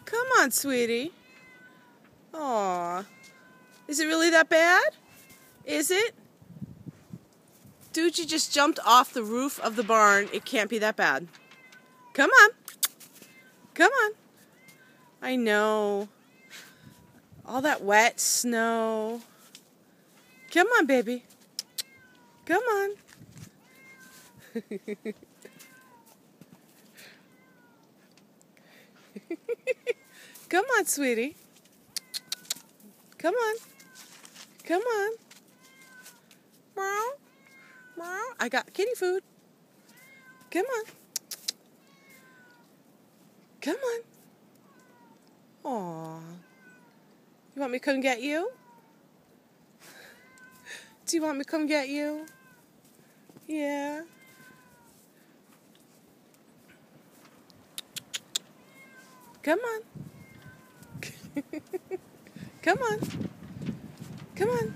Come on, sweetie. Aw. Is it really that bad? Is it? Dude, you just jumped off the roof of the barn. It can't be that bad. Come on. Come on. I know. All that wet snow. Come on, baby. Come on. Come on, sweetie. Come on. Come on. Meow. Meow. I got kitty food. Come on. Come on. Aw. You want me to come get you? Do you want me to come get you? Yeah. Come on. Come on. Come on.